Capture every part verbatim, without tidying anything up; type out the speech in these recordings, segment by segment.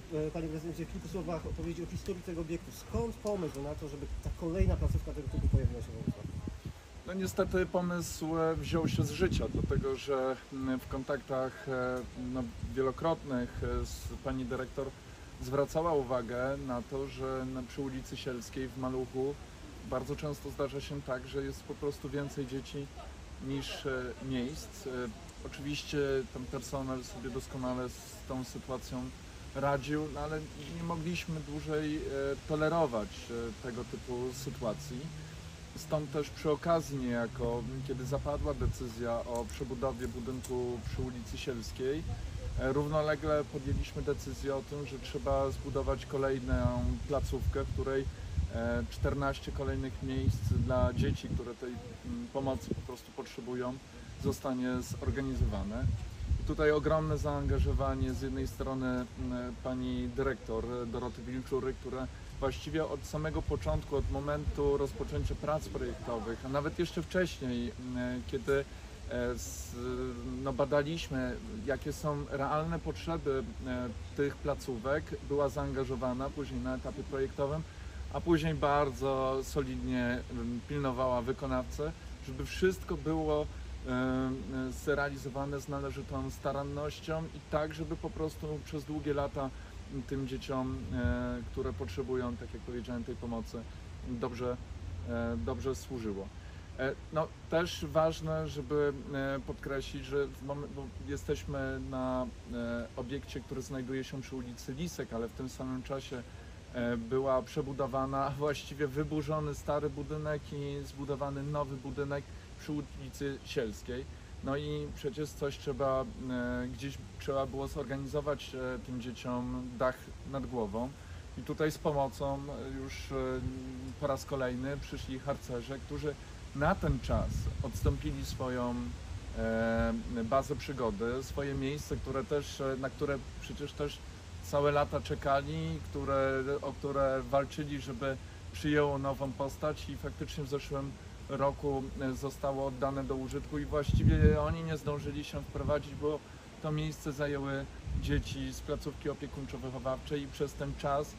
panie prezydencie, w kilku słowach opowiedzieć o historii tego obiektu. Skąd pomysł na to, żeby ta kolejna placówka tego typu pojawiła się w Wrocławiu? No niestety pomysł wziął się z życia, dlatego że w kontaktach no, wielokrotnych z pani dyrektor zwracała uwagę na to, że na, przy ulicy Sielskiej w Maluchu bardzo często zdarza się tak, że jest po prostu więcej dzieci niż miejsc. Oczywiście tam personel sobie doskonale z tą sytuacją radził, no ale nie mogliśmy dłużej tolerować tego typu sytuacji. Stąd też przy okazji niejako, kiedy zapadła decyzja o przebudowie budynku przy ulicy Sielskiej, równolegle podjęliśmy decyzję o tym, że trzeba zbudować kolejną placówkę, w której czternaście kolejnych miejsc dla dzieci, które tej pomocy po prostu potrzebują, zostanie zorganizowane. I tutaj ogromne zaangażowanie z jednej strony pani dyrektor Doroty Wilczury, która właściwie od samego początku, od momentu rozpoczęcia prac projektowych, a nawet jeszcze wcześniej, kiedy no, badaliśmy, jakie są realne potrzeby tych placówek, była zaangażowana później na etapie projektowym, a później bardzo solidnie pilnowała wykonawcę, żeby wszystko było zrealizowane z należytą starannością i tak, żeby po prostu przez długie lata tym dzieciom, które potrzebują, tak jak powiedziałem, tej pomocy, dobrze, dobrze służyło. No, też ważne, żeby podkreślić, że w moment, bo jesteśmy na obiekcie, który znajduje się przy ulicy Lisek, ale w tym samym czasie była przebudowana, a właściwie wyburzony stary budynek i zbudowany nowy budynek przy ulicy Sielskiej. No i przecież coś trzeba, gdzieś trzeba było zorganizować tym dzieciom dach nad głową. I tutaj z pomocą już po raz kolejny przyszli harcerze, którzy na ten czas odstąpili swoją bazę przygody, swoje miejsce, które też, na które przecież też całe lata czekali, które, o które walczyli, żeby przyjęło nową postać i faktycznie w zeszłym roku zostało oddane do użytku i właściwie oni nie zdążyli się wprowadzić, bo to miejsce zajęły dzieci z placówki opiekuńczo-wychowawczej i przez ten czas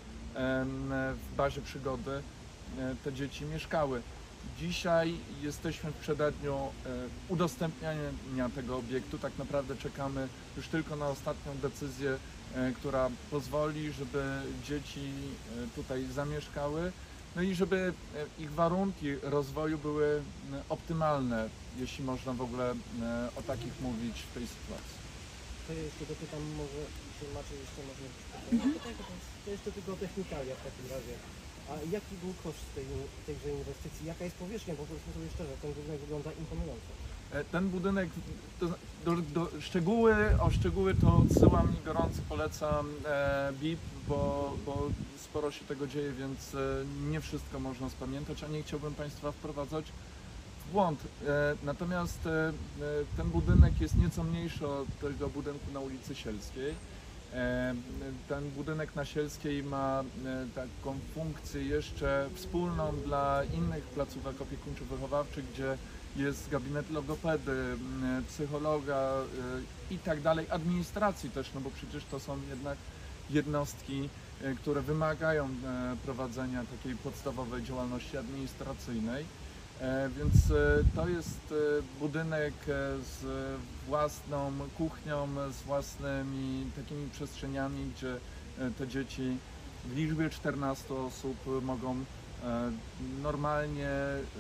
w bazie przygody te dzieci mieszkały. Dzisiaj jesteśmy w przededniu udostępniania tego obiektu. Tak naprawdę czekamy już tylko na ostatnią decyzję, która pozwoli, żeby dzieci tutaj zamieszkały, no i żeby ich warunki rozwoju były optymalne, jeśli można w ogóle o takich mówić w tej sytuacji. To ja jeszcze dopytam, może czy Maciej jeszcze może jakieś pytanie? To jeszcze tylko technikalia w takim razie. A jaki był koszt tej, tejże inwestycji? Jaka jest powierzchnia? Bo powiedzmy sobie szczerze, ten budynek wygląda imponująco. Ten budynek, do, do, do szczegóły, o szczegóły to odsyłam i gorąco polecam e, B I P, bo, bo sporo się tego dzieje, więc e, nie wszystko można spamiętać, a nie chciałbym Państwa wprowadzać w błąd. E, natomiast e, ten budynek jest nieco mniejszy od tego budynku na ulicy Sielskiej. E, ten budynek na Sielskiej ma e, taką funkcję jeszcze wspólną dla innych placówek opiekuńczo-wychowawczych, gdzie jest gabinet logopedy, psychologa i tak dalej, administracji też, no bo przecież to są jednak jednostki, które wymagają prowadzenia takiej podstawowej działalności administracyjnej. Więc to jest budynek z własną kuchnią, z własnymi takimi przestrzeniami, gdzie te dzieci w liczbie czternastu osób mogą normalnie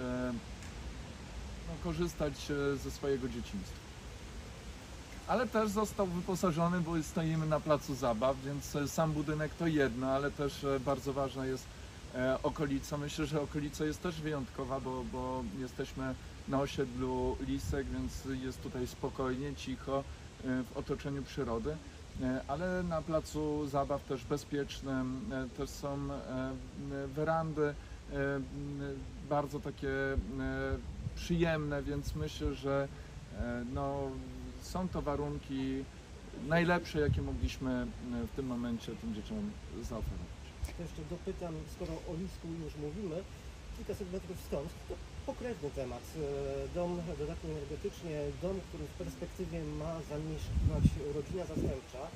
korzystać ze swojego dzieciństwa. Ale też został wyposażony, bo stoimy na placu zabaw, więc sam budynek to jedno, ale też bardzo ważna jest okolica. Myślę, że okolica jest też wyjątkowa, bo, bo jesteśmy na osiedlu Lisek, więc jest tutaj spokojnie, cicho, w otoczeniu przyrody. Ale na placu zabaw też bezpiecznym, też są werandy, bardzo takie przyjemne, więc myślę, że no, są to warunki najlepsze, jakie mogliśmy w tym momencie tym dzieciom zaoferować. To jeszcze dopytam, skoro o Lisku już mówimy, kilkaset metrów stąd, to pokrewny temat. Dom dodatnio energetycznie, dom, który w perspektywie ma zamieszkiwać rodzina zastępcza.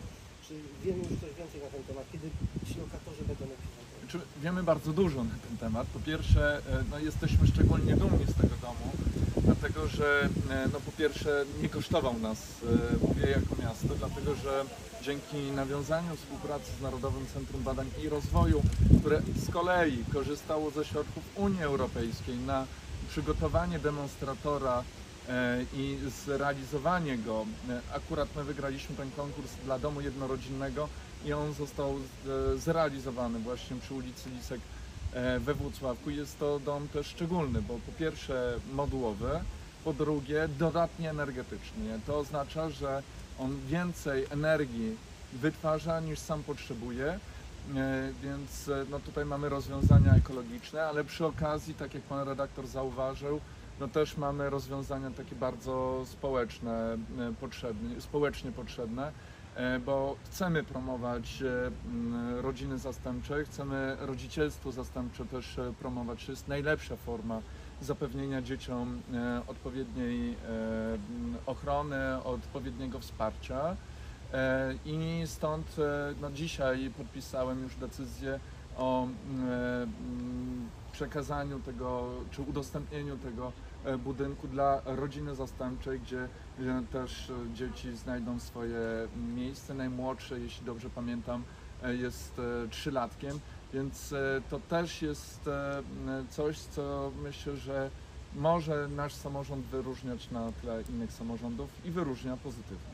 Czy wiemy już coś więcej na ten temat? Kiedy ci lokatorzy będą mogli się zamknąć? Czy wiemy bardzo dużo na ten temat. Po pierwsze, e, no, jesteśmy szczególnie dumni z tego domu, dlatego że e, no, po pierwsze nie kosztował nas, e, mówię jako miasto, dlatego że dzięki nawiązaniu współpracy z Narodowym Centrum Badań i Rozwoju, które z kolei korzystało ze środków Unii Europejskiej na przygotowanie demonstratora e, i zrealizowanie go. E, akurat my wygraliśmy ten konkurs dla domu jednorodzinnego i on został z- zrealizowany właśnie przy ulicy Lisek e, we Włocławku. Jest to dom też szczególny, bo po pierwsze modułowy, po drugie dodatnie energetycznie. To oznacza, że on więcej energii wytwarza niż sam potrzebuje, e, więc e, no tutaj mamy rozwiązania ekologiczne, ale przy okazji, tak jak pan redaktor zauważył, no też mamy rozwiązania takie bardzo społeczne, e, potrzebne, społecznie potrzebne, e, bo chcemy promować e, m, rodziny zastępcze, chcemy rodzicielstwo zastępcze też e, promować. To jest najlepsza forma zapewnienia dzieciom e, odpowiedniej e, m, ochrony, odpowiedniego wsparcia. E, I stąd e, no, dzisiaj podpisałem już decyzję o mm, e, mm, przekazaniu tego, czy udostępnieniu tego e, budynku dla rodziny zastępczej, gdzie e, też e, dzieci znajdą swoje miejsce. Najmłodsze, jeśli dobrze pamiętam, e, jest e, trzylatkiem, więc e, to też jest e, m, coś, co myślę, że może nasz samorząd wyróżniać na tle innych samorządów i wyróżnia pozytywnie.